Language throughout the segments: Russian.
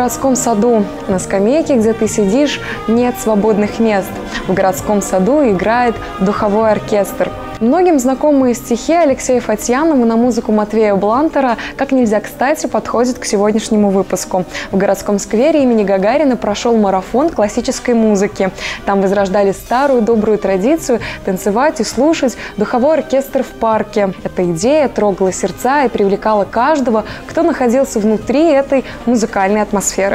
городском саду. На скамейке, где ты сидишь, нет свободных мест. В городском саду играет духовой оркестр. Многим знакомые стихи Алексея Фатьянова на музыку Матвея Блантера как нельзя кстати подходят к сегодняшнему выпуску. В городском сквере имени Гагарина прошел марафон классической музыки. Там возрождали старую добрую традицию танцевать и слушать духовой оркестр в парке. Эта идея трогала сердца и привлекала каждого, кто находился внутри этой музыкальной атмосферы.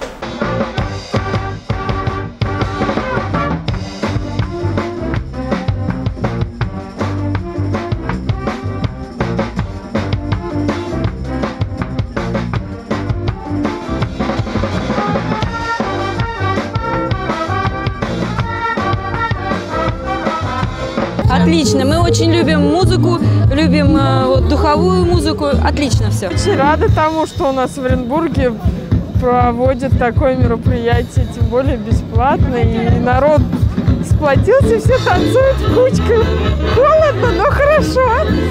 Отлично, мы очень любим музыку, любим духовую музыку, отлично все. Очень рада тому, что у нас в Оренбурге проводят такое мероприятие, тем более бесплатно, и народ сплотился, все танцуют в кучках. Холодно, но хорошо.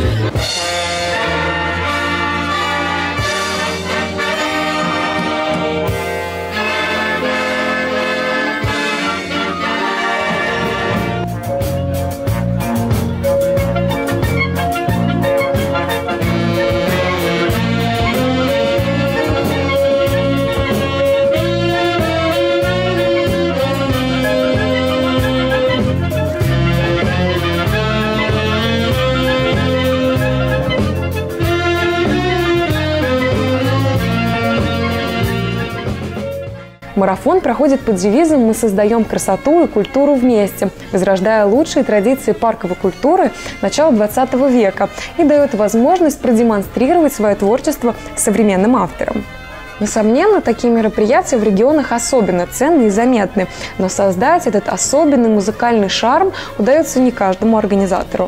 Марафон проходит под девизом «Мы создаем красоту и культуру вместе», возрождая лучшие традиции парковой культуры начала 20 века и дает возможность продемонстрировать свое творчество современным авторам. Несомненно, такие мероприятия в регионах особенно ценны и заметны, но создать этот особенный музыкальный шарм удается не каждому организатору.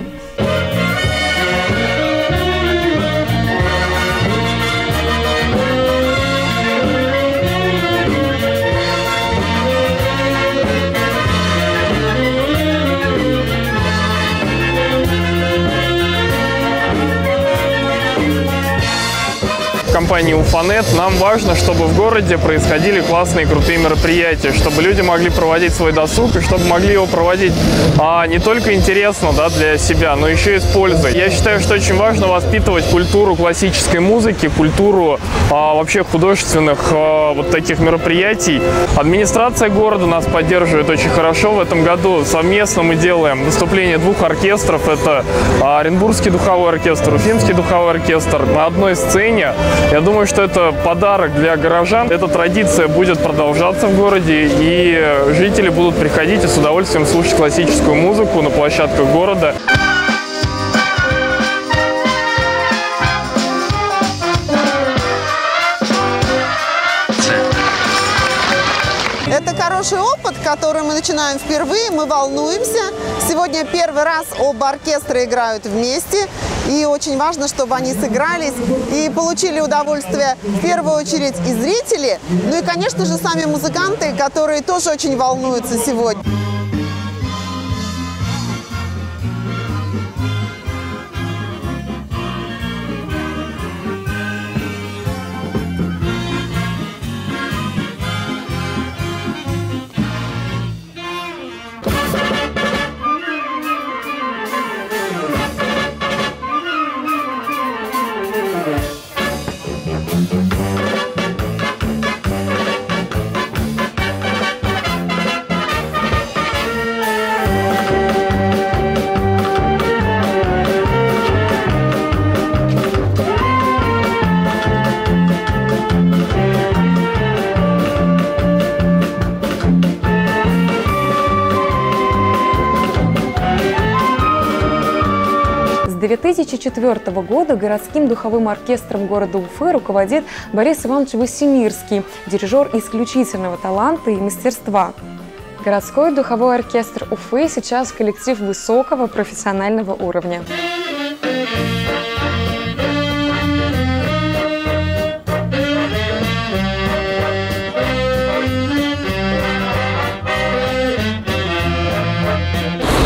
Компании Уфанет нам важно, чтобы в городе происходили классные крутые мероприятия, чтобы люди могли проводить свой досуг и чтобы могли его проводить не только интересно, да, для себя, но еще и с пользой. Я считаю, что очень важно воспитывать культуру классической музыки, культуру вообще художественных вот таких мероприятий. Администрация города нас поддерживает очень хорошо. В этом году совместно мы делаем выступление двух оркестров. Это Оренбургский духовой оркестр, Уфимский духовой оркестр на одной сцене. Я думаю, что это подарок для горожан. Эта традиция будет продолжаться в городе, и жители будут приходить и с удовольствием слушать классическую музыку на площадках города. Это хороший опыт, который мы начинаем впервые, мы волнуемся. Сегодня первый раз оба оркестра играют вместе, и очень важно, чтобы они сыгрались и получили удовольствие в первую очередь и зрители, ну и, конечно же, сами музыканты, которые тоже очень волнуются сегодня. С 2004 года городским духовым оркестром города Уфы руководит Борис Иванович Васимирский, дирижер исключительного таланта и мастерства. Городской духовой оркестр Уфы сейчас коллектив высокого профессионального уровня.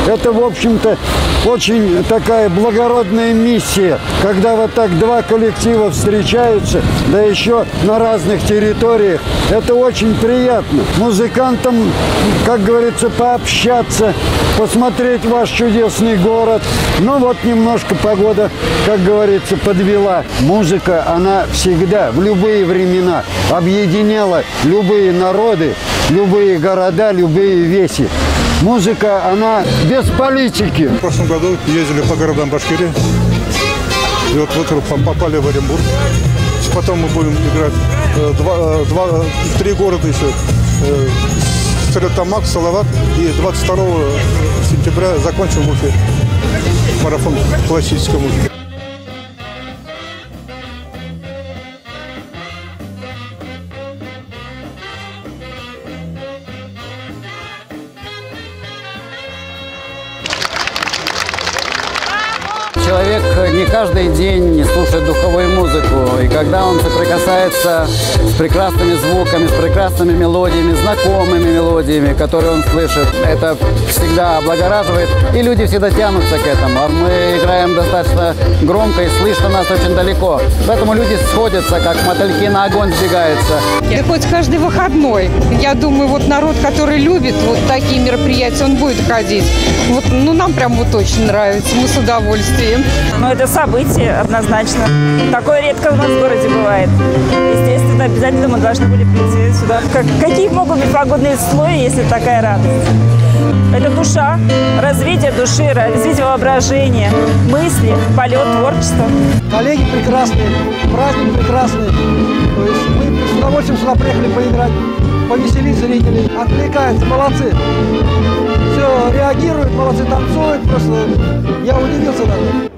Это, в общем-то, очень такая благородная миссия, когда вот так два коллектива встречаются, да еще на разных территориях. Это очень приятно. Музыкантам, как говорится, пообщаться, посмотреть ваш чудесный город. Ну вот немножко погода, как говорится, подвела. Музыка, она всегда, в любые времена, объединяла любые народы, любые города, любые веси. Музыка, она без политики. В прошлом году ездили по городам Башкирии. И вот попали в Оренбург. Потом мы будем играть 3 города еще. Стерлитамак, Салават. И 22 сентября закончим в Уфе марафон классической музыки. Человек не каждый день слушает духовую музыку, и когда он соприкасается с прекрасными звуками, с прекрасными мелодиями, знакомыми мелодиями, которые он слышит, это всегда облагораживает, и люди всегда тянутся к этому. А мы играем достаточно громко, и слышно нас очень далеко. Поэтому люди сходятся, как мотыльки на огонь сбегаются. Да хоть каждый выходной. Я думаю, вот народ, который любит вот такие мероприятия, он будет ходить. Вот, ну, нам прям вот очень нравится, мы с удовольствием. Но это событие однозначно. Такое редко у нас в городе бывает. Естественно, обязательно мы должны были прийти сюда. Какие могут быть погодные условия, если такая радость? Это душа, развитие души, развитие воображения, мысли, полет, творчество. Коллеги прекрасные, праздник прекрасный. То есть мы с удовольствием сюда приехали поиграть, повеселить зрителей. Откликаются, молодцы. Все реагируют, молодцы, танцуют. Просто я удивился даже.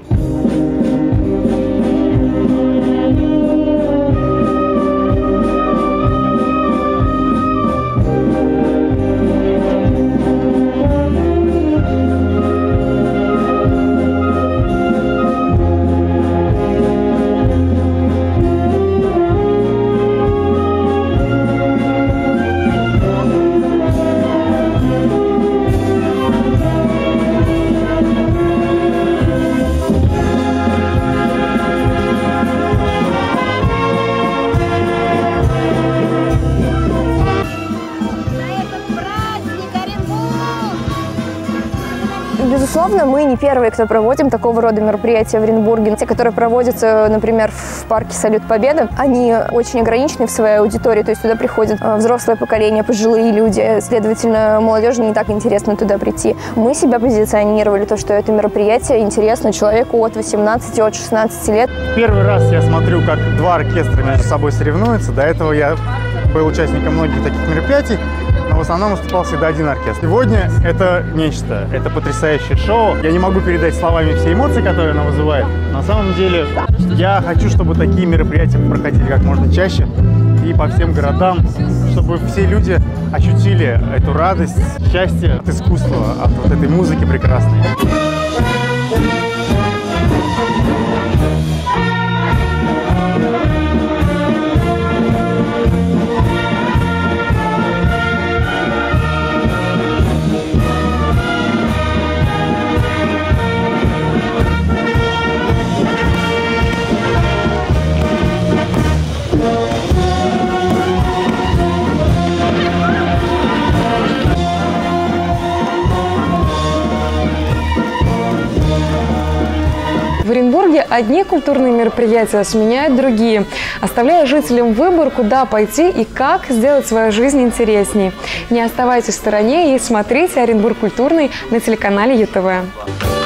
Безусловно, мы не первые, кто проводим такого рода мероприятия в Оренбурге. Те, которые проводятся, например, в парке «Салют Победы», они очень ограничены в своей аудитории, то есть туда приходят взрослое поколение, пожилые люди, следовательно, молодежи не так интересно туда прийти. Мы себя позиционировали, то, что это мероприятие интересно человеку от 18, от 16 лет. Первый раз я смотрю, как два оркестра между собой соревнуются. До этого я был участником многих таких мероприятий, но в основном выступал всегда один оркестр. Сегодня это нечто, это потрясающее шоу. Я не могу передать словами все эмоции, которые оно вызывает. На самом деле, я хочу, чтобы такие мероприятия проходили как можно чаще и по всем городам, чтобы все люди ощутили эту радость, счастье от искусства, от вот этой музыки прекрасной. В Оренбурге одни культурные мероприятия сменяют другие, оставляя жителям выбор, куда пойти и как сделать свою жизнь интересней. Не оставайтесь в стороне и смотрите «Оренбург культурный» на телеканале ЮТВ.